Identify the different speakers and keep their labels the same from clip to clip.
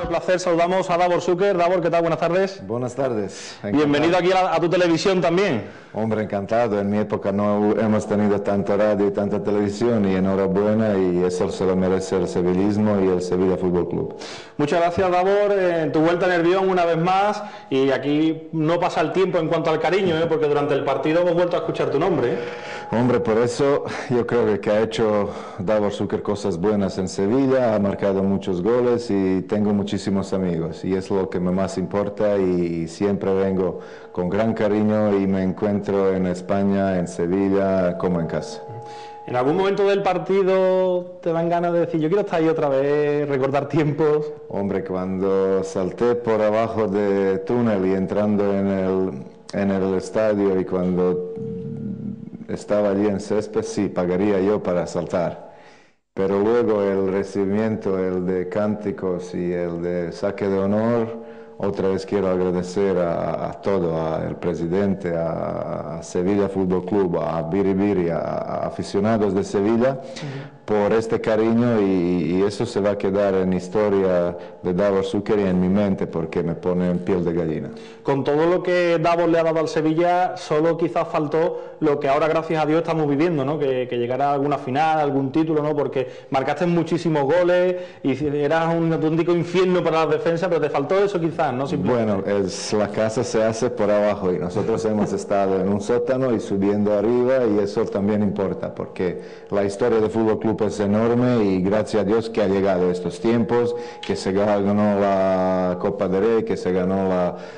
Speaker 1: enorme placer. Saludamos a Davor Suker. Davor, ¿qué tal? Buenas tardes.
Speaker 2: Buenas tardes. Encantado.
Speaker 1: Bienvenido aquí a tu televisión también.
Speaker 2: Hombre, encantado. En mi época no hemos tenido tanta radio y tanta televisión, y enhorabuena, y eso se lo merece el sevillismo y el Sevilla Fútbol Club.
Speaker 1: Muchas gracias, Davor, en tu vuelta en Nervión una vez más, y aquí no pasa el tiempo en cuanto al cariño, porque durante el partido hemos vuelto a escuchar tu nombre.
Speaker 2: Hombre, por eso yo creo que ha hecho Davor Suker cosas buenas en Sevilla, ha marcado muchos goles y tengo muchísimos amigos, y es lo que más importa, y siempre vengo con gran cariño y me encuentro en España, en Sevilla, como en casa.
Speaker 1: ¿En algún momento del partido te dan ganas de decir, yo quiero estar ahí otra vez, recordar tiempos?
Speaker 2: Hombre, cuando salté por abajo del túnel y entrando en el estadio, y cuando estaba allí en césped, sí, pagaría yo para saltar. Pero luego el recibimiento, el de cánticos y el de saque de honor, otra vez quiero agradecer a todo, al presidente, a Sevilla Fútbol Club, a Biribiri, a aficionados de Sevilla, por este cariño, y eso se va a quedar en historia de Davor Suker y en mi mente, porque me pone en piel de gallina.
Speaker 1: Con todo lo que Davor le ha dado al Sevilla, solo quizás faltó lo que ahora, gracias a Dios, estamos viviendo, ¿no? Que llegara a alguna final, algún título, ¿no? Porque marcaste muchísimos goles y eras un auténtico infierno para la defensa, pero te faltó eso quizás, ¿no?
Speaker 2: Bueno, la casa se hace por abajo, y nosotros hemos estado en un sótano y subiendo arriba, y eso también importa, porque la historia del Fútbol Club es enorme, y gracias a Dios que ha llegado estos tiempos, que se ganó la Copa del Rey, que se ganó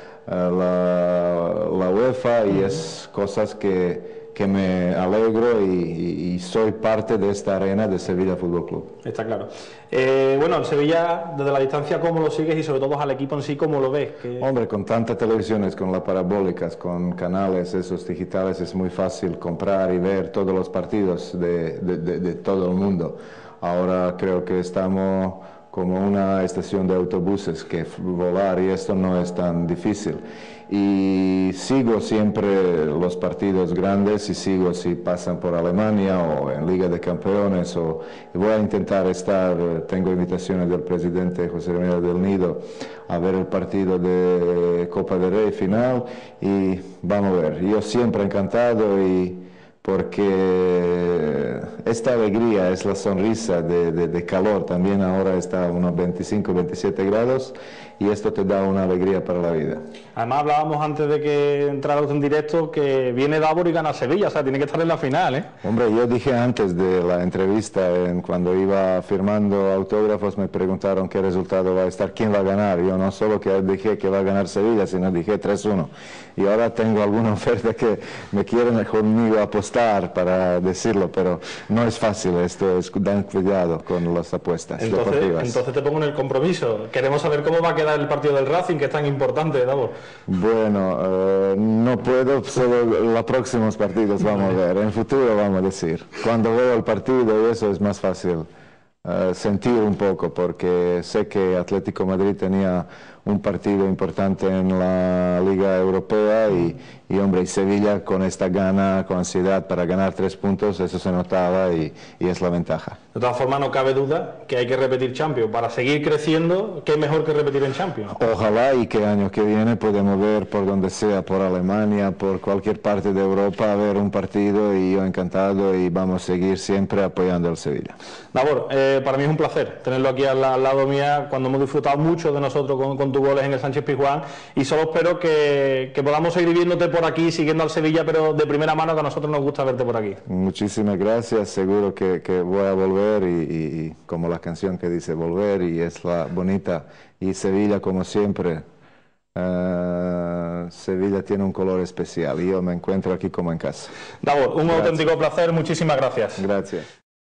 Speaker 2: la UEFA, y es cosas que me alegro, y soy parte de esta arena de Sevilla Fútbol Club.
Speaker 1: Está claro. Bueno, el Sevilla, desde la distancia, ¿cómo lo sigues? Y sobre todo al equipo en sí, ¿cómo lo ves?
Speaker 2: Hombre, con tantas televisiones, con las parabólicas, con canales esos digitales, es muy fácil comprar y ver todos los partidos de todo el mundo. Ahora creo que estamos como una estación de autobuses, que volar y esto no es tan difícil. Y sigo siempre los partidos grandes, y sigo si pasan por Alemania o en Liga de Campeones, y voy a intentar estar, tengo invitaciones del presidente José Ramírez del Nido a ver el partido de Copa del Rey final, y vamos a ver. Yo siempre encantado, y porque esta alegría es la sonrisa de calor, también ahora está a unos 25, 27 grados, y esto te da una alegría para la vida.
Speaker 1: Además hablábamos antes de que entrara en directo que viene Davor y gana Sevilla, o sea, tiene que estar en la final, ¿eh?
Speaker 2: Hombre, yo dije antes de la entrevista, cuando iba firmando autógrafos, me preguntaron qué resultado va a estar, quién va a ganar. Yo no solo que dije que va a ganar Sevilla, sino dije 3-1. Y ahora tengo alguna oferta que me quieren conmigo apostar para decirlo, pero no es fácil esto, dan cuidado con las apuestas deportivas.
Speaker 1: Entonces te pongo en el compromiso. Queremos saber cómo va a quedar el partido del Racing, que es tan importante, Davor.
Speaker 2: Bueno, no puedo, solo los próximos partidos vamos a ver, en futuro vamos a decir. Cuando veo el partido, eso es más fácil sentir un poco, porque sé que Atlético Madrid tenía un partido importante en la Liga Europea, y hombre, y Sevilla con esta gana, con ansiedad para ganar 3 puntos, eso se notaba, y es la ventaja.
Speaker 1: De todas formas, no cabe duda que hay que repetir Champions. Para seguir creciendo, ¿qué mejor que repetir en Champions?
Speaker 2: Ojalá, y que año que viene podemos ver por donde sea, por Alemania, por cualquier parte de Europa, a ver un partido, y yo encantado, y vamos a seguir siempre apoyando al Sevilla.
Speaker 1: Davor, para mí es un placer tenerlo aquí al lado mía, cuando hemos disfrutado mucho de nosotros con tus goles en el Sánchez Pizjuán, y solo espero que podamos seguir viéndote por aquí, siguiendo al Sevilla, pero de primera mano, que a nosotros nos gusta verte por aquí.
Speaker 2: Muchísimas gracias, seguro que voy a volver, y como la canción que dice volver, y es la bonita, y Sevilla como siempre, Sevilla tiene un color especial, y yo me encuentro aquí como en casa.
Speaker 1: Davor, un auténtico placer, muchísimas gracias.
Speaker 2: Gracias.